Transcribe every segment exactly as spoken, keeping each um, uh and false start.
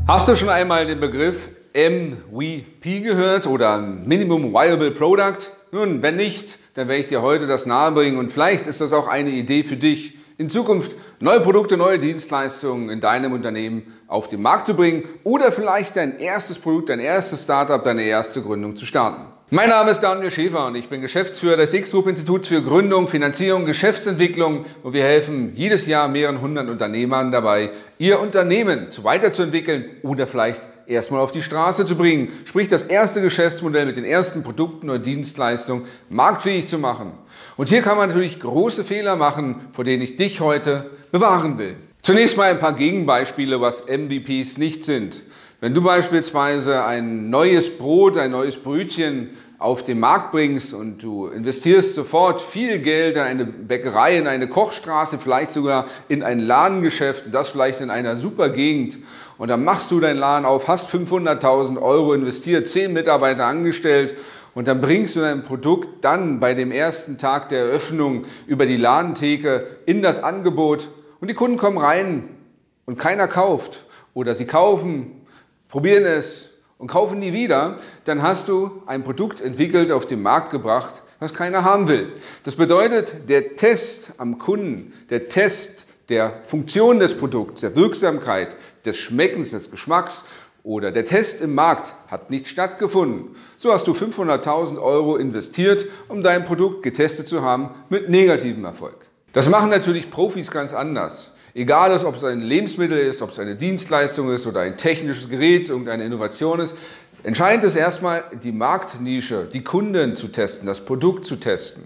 Hast du schon einmal den Begriff M V P gehört oder Minimum Viable Product? Nun, wenn nicht, dann werde ich dir heute das nahebringen und vielleicht ist das auch eine Idee für dich, in Zukunft neue Produkte, neue Dienstleistungen in deinem Unternehmen auf den Markt zu bringen oder vielleicht dein erstes Produkt, dein erstes Startup, deine erste Gründung zu starten. Mein Name ist Daniel Schäfer und ich bin Geschäftsführer des X-Group Instituts für Gründung, Finanzierung, Geschäftsentwicklung und wir helfen jedes Jahr mehreren hundert Unternehmern dabei, ihr Unternehmen zu weiterzuentwickeln oder vielleicht erstmal auf die Straße zu bringen, sprich das erste Geschäftsmodell mit den ersten Produkten oder Dienstleistungen marktfähig zu machen. Und hier kann man natürlich große Fehler machen, vor denen ich dich heute bewahren will. Zunächst mal ein paar Gegenbeispiele, was M V Ps nicht sind. Wenn du beispielsweise ein neues Brot, ein neues Brötchen auf den Markt bringst und du investierst sofort viel Geld in eine Bäckerei, in eine Kochstraße, vielleicht sogar in ein Ladengeschäft und das vielleicht in einer super Gegend und dann machst du deinen Laden auf, hast fünfhunderttausend Euro investiert, zehn Mitarbeiter angestellt und dann bringst du dein Produkt dann bei dem ersten Tag der Eröffnung über die Ladentheke in das Angebot und die Kunden kommen rein und keiner kauft oder sie kaufen, probieren es und kaufen nie wieder, dann hast du ein Produkt entwickelt, auf den Markt gebracht, was keiner haben will. Das bedeutet, der Test am Kunden, der Test der Funktion des Produkts, der Wirksamkeit, des Schmeckens, des Geschmacks oder der Test im Markt hat nicht stattgefunden. So hast du fünfhunderttausend Euro investiert, um dein Produkt getestet zu haben mit negativem Erfolg. Das machen natürlich Profis ganz anders. Egal, ob es ein Lebensmittel ist, ob es eine Dienstleistung ist oder ein technisches Gerät, irgendeine Innovation ist. Entscheidend ist erstmal die Marktnische, die Kunden zu testen, das Produkt zu testen.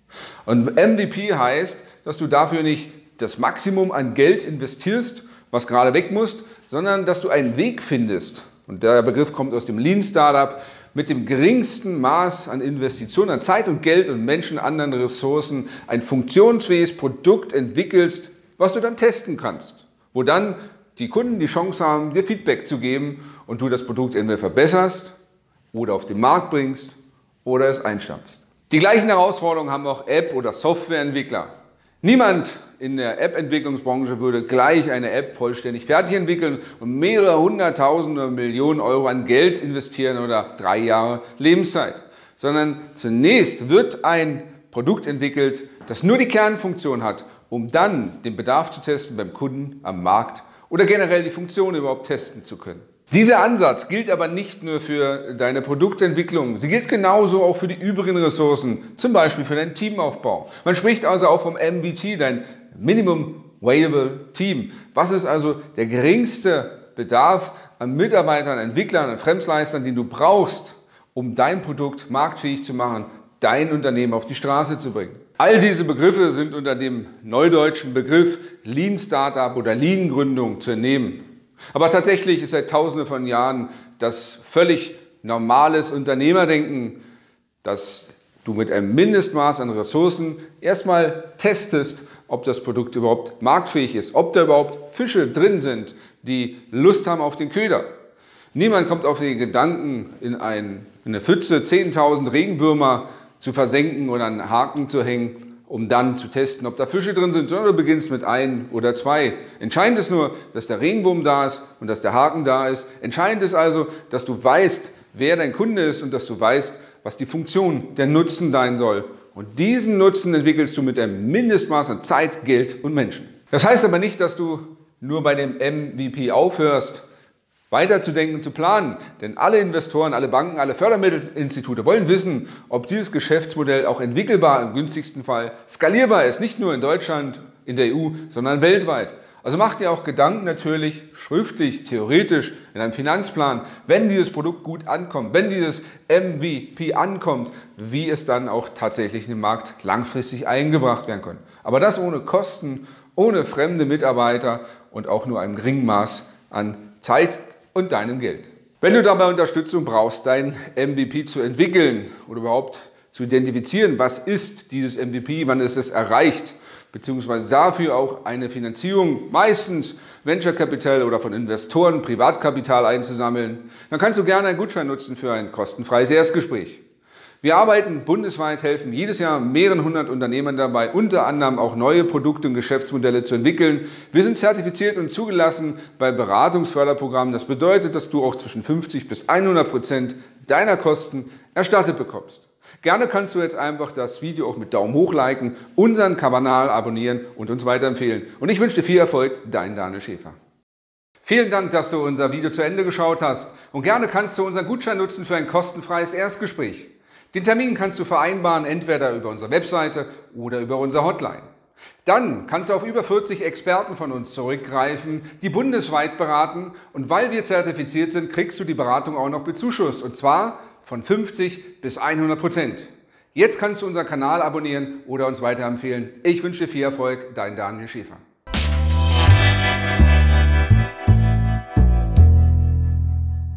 Und M V P heißt, dass du dafür nicht das Maximum an Geld investierst, was gerade weg muss, sondern dass du einen Weg findest. Und der Begriff kommt aus dem Lean Startup, mit dem geringsten Maß an Investitionen, an Zeit und Geld und Menschen, anderen Ressourcen, ein funktionsfähiges Produkt entwickelst, was du dann testen kannst, wo dann die Kunden die Chance haben, dir Feedback zu geben und du das Produkt entweder verbesserst oder auf den Markt bringst oder es einstampfst. Die gleichen Herausforderungen haben auch App- oder Softwareentwickler. Niemand in der App-Entwicklungsbranche würde gleich eine App vollständig fertig entwickeln und mehrere hunderttausend oder Millionen Euro an Geld investieren oder drei Jahre Lebenszeit, sondern zunächst wird ein Produkt entwickelt, das nur die Kernfunktion hat, um dann den Bedarf zu testen beim Kunden am Markt oder generell die Funktion überhaupt testen zu können. Dieser Ansatz gilt aber nicht nur für deine Produktentwicklung, sie gilt genauso auch für die übrigen Ressourcen, zum Beispiel für deinen Teamaufbau. Man spricht also auch vom M V T, dein Minimum Viable Team. Was ist also der geringste Bedarf an Mitarbeitern, Entwicklern, an Fremdleistern, den du brauchst, um dein Produkt marktfähig zu machen, dein Unternehmen auf die Straße zu bringen? All diese Begriffe sind unter dem neudeutschen Begriff Lean Startup oder Lean Gründung zu entnehmen. Aber tatsächlich ist seit Tausenden von Jahren das völlig normales Unternehmerdenken, dass du mit einem Mindestmaß an Ressourcen erstmal testest, ob das Produkt überhaupt marktfähig ist, ob da überhaupt Fische drin sind, die Lust haben auf den Köder. Niemand kommt auf den Gedanken, in, ein, in eine Pfütze zehntausend Regenwürmer zu versenken oder einen Haken zu hängen, um dann zu testen, ob da Fische drin sind, sondern du beginnst mit ein oder zwei. Entscheidend ist nur, dass der Regenwurm da ist und dass der Haken da ist. Entscheidend ist also, dass du weißt, wer dein Kunde ist und dass du weißt, was die Funktion, der Nutzen sein soll. Und diesen Nutzen entwickelst du mit einem Mindestmaß an Zeit, Geld und Menschen. Das heißt aber nicht, dass du nur bei dem M V P aufhörst, weiterzudenken und zu planen. Denn alle Investoren, alle Banken, alle Fördermittelinstitute wollen wissen, ob dieses Geschäftsmodell auch entwickelbar, im günstigsten Fall skalierbar ist. Nicht nur in Deutschland, in der E U, sondern weltweit. Also mach dir auch Gedanken natürlich, schriftlich, theoretisch, in einem Finanzplan, wenn dieses Produkt gut ankommt, wenn dieses M V P ankommt, wie es dann auch tatsächlich in den Markt langfristig eingebracht werden kann. Aber das ohne Kosten, ohne fremde Mitarbeiter und auch nur einem geringen Maß an Zeit und deinem Geld. Wenn du dabei Unterstützung brauchst, dein M V P zu entwickeln oder überhaupt zu identifizieren, was ist dieses M V P, wann ist es erreicht, beziehungsweise dafür auch eine Finanzierung, meistens Venture Capital oder von Investoren, Privatkapital einzusammeln, dann kannst du gerne einen Gutschein nutzen für ein kostenfreies Erstgespräch. Wir arbeiten bundesweit, helfen jedes Jahr mehreren hundert Unternehmern dabei, unter anderem auch neue Produkte und Geschäftsmodelle zu entwickeln. Wir sind zertifiziert und zugelassen bei Beratungsförderprogrammen. Das bedeutet, dass du auch zwischen fünfzig bis hundert Prozent deiner Kosten erstattet bekommst. Gerne kannst du jetzt einfach das Video auch mit Daumen hoch liken, unseren Kanal abonnieren und uns weiterempfehlen. Und ich wünsche dir viel Erfolg, dein Daniel Schäfer. Vielen Dank, dass du unser Video zu Ende geschaut hast. Und gerne kannst du unseren Gutschein nutzen für ein kostenfreies Erstgespräch. Den Termin kannst du vereinbaren, entweder über unsere Webseite oder über unsere Hotline. Dann kannst du auf über vierzig Experten von uns zurückgreifen, die bundesweit beraten. Und weil wir zertifiziert sind, kriegst du die Beratung auch noch bezuschusst. Und zwar von fünfzig bis hundert Prozent. Jetzt kannst du unseren Kanal abonnieren oder uns weiterempfehlen. Ich wünsche dir viel Erfolg, dein Daniel Schäfer.